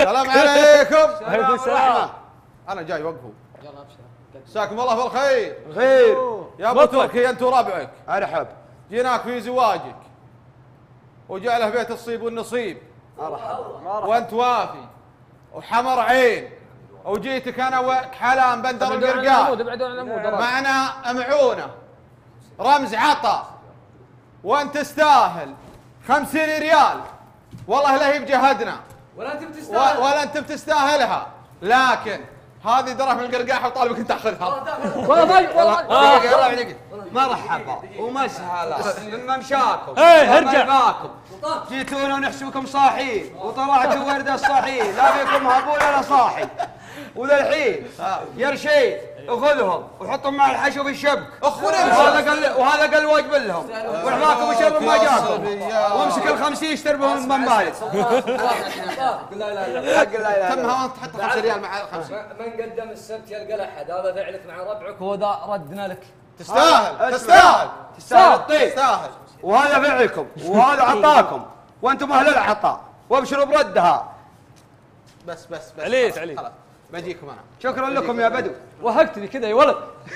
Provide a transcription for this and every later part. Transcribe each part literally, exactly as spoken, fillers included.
السلام عليكم. عليكم السلام. انا جاي وقفوا. يلا ابشر. مساكم الله بالخير. خير يا ابو تركي انت وربعك. ارحب. جيناك في زواجك وجعله بيت الصيب والنصيب. مرحبا. وانت وافي وحمر عين وجيتك انا وحلام بندر القرقاع. معنا معونه رمز عطا وانت تستاهل خمسين ريال. والله لا هي بجهدنا ولا انت بتستاهل ولا انت بتستاهلها، لكن هذه دراهم القرقاح وطالبك انت تاخذها. والله ضيق والله. دقيقة دقيقة. مرحبا ومسهلا بممشاكم. ايه ارجع. جيتونا ونحسبكم صاحين وطلعتوا ورده الصاحين، لا فيكم هبول ولا صاحي. وللحين يا رشيد خذهم وحطهم مع الحشو في الشبك. اخونا وهذا قال وهذا قال واجب لهم وعفاكم وشر ما جاكم. وامسك الخمسين اشتر بهم من بالك. لا لا لا لا تمها وانت تحط خمسة ريال مع الخمسين. من قدم السبت يلقى الاحد، هذا فعلك مع ربعك وذا ردنا لك. تستاهل تستاهل تستاهل الطيب. تستاهل. وهذا فعلكم وهذا عطاكم وانتم اهل العطاء وابشروا بردها. بس بس بس عليت عليت. خلاص بجيكم انا. شكرا لكم يا بدو. وهقتني كذا يا ولد.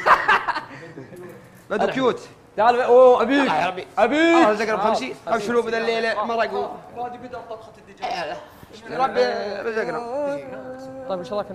بدو كيوت. تعال اوه ابيك يا ربي ابيك. الله يرزقنا بخمسين. ابشروا بدل الليله مرقوا. هذه بدأ طبخة الدجاج. ربي رزقنا. طيب ان شاء الله